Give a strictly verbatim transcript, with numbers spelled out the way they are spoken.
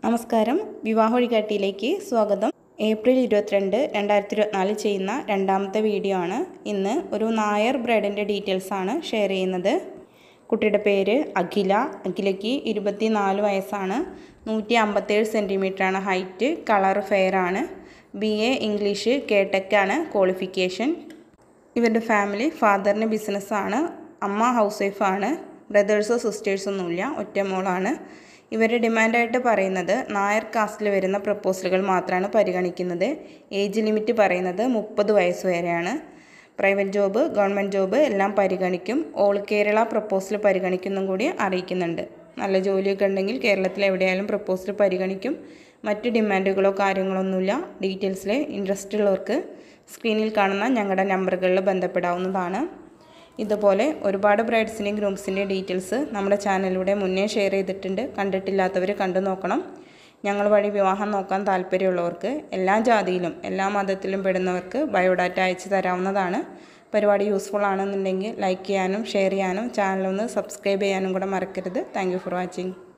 നമസ്കാരം, വിവാഹ വഴികാട്ടിയിലേക്ക് സ്വാഗതം. ഏപ്രിൽ ഇരുപത്തിരണ്ട് രണ്ടായിരത്തി ഇരുപത്തിനാല് ചെയ്യുന്ന രണ്ടാമത്തെ വീഡിയോ ആണ്. ഇന്ന് ഒരു നായർ ബ്രൈഡിൻ്റെ ഡീറ്റെയിൽസാണ് ഷെയർ ചെയ്യുന്നത്. കുട്ടിയുടെ പേര് അഖില. അഖിലയ്ക്ക് ഇരുപത്തി നാല് വയസ്സാണ്. നൂറ്റി അമ്പത്തേഴ് സെൻറ്റിമീറ്ററാണ് ഹൈറ്റ്. കളർ ഫെയർ ആണ്. ബി എ ഇംഗ്ലീഷ് കേടെക്കാണ് ക്വാളിഫിക്കേഷൻ. ഇവരുടെ ഫാമിലി ഫാദറിന് ബിസിനസ്സാണ്. അമ്മ ഹൗസ് വൈഫാണ്. ബ്രദേഴ്സോ സിസ്റ്റേഴ്സോ ഒന്നുമില്ല, ഒറ്റ മോളാണ്. ഇവരുടെ ഡിമാൻഡായിട്ട് പറയുന്നത് നായർ കാസ്റ്റിൽ വരുന്ന പ്രപ്പോസലുകൾ മാത്രമാണ് പരിഗണിക്കുന്നത്. ഏജ് ലിമിറ്റ് പറയുന്നത് മുപ്പത് വയസ്സ് വരെയാണ്. പ്രൈവറ്റ് ജോബ്, ഗവൺമെൻറ് ജോബ് എല്ലാം പരിഗണിക്കും. ഓൾ കേരള പ്രപ്പോസൽ പരിഗണിക്കുന്നും കൂടി അറിയിക്കുന്നുണ്ട്. നല്ല ജോലിയൊക്കെ ഉണ്ടെങ്കിൽ കേരളത്തിൽ എവിടെയായാലും പ്രപ്പോസൽ പരിഗണിക്കും. മറ്റ് ഡിമാൻഡുകളോ കാര്യങ്ങളൊന്നുമില്ല. ഡീറ്റെയിൽസിൽ ഇൻട്രസ്റ്റ് ഉള്ളവർക്ക് സ്ക്രീനിൽ കാണുന്ന ഞങ്ങളുടെ നമ്പറുകളിൽ ബന്ധപ്പെടാവുന്നതാണ്. ഇതുപോലെ ഒരുപാട് ബ്രൈഡ്സിൻ്റെയും ഗ്രൂംസിൻ്റെയും ഡീറ്റെയിൽസ് നമ്മുടെ ചാനലിലൂടെ മുന്നേ ഷെയർ ചെയ്തിട്ടുണ്ട്. കണ്ടിട്ടില്ലാത്തവർ കണ്ടു നോക്കണം. ഞങ്ങൾ വഴി വിവാഹം നോക്കാൻ താല്പര്യമുള്ളവർക്ക് എല്ലാ ജാതിയിലും എല്ലാ മതത്തിലും പെടുന്നവർക്ക് ബയോഡാറ്റ അയച്ചു തരാവുന്നതാണ്. പരിപാടി യൂസ്ഫുൾ ആണെന്നുണ്ടെങ്കിൽ ലൈക്ക് ചെയ്യാനും ഷെയർ ചെയ്യാനും ചാനലൊന്ന് സബ്സ്ക്രൈബ് ചെയ്യാനും കൂടെ മറക്കരുത്. Thank you for watching.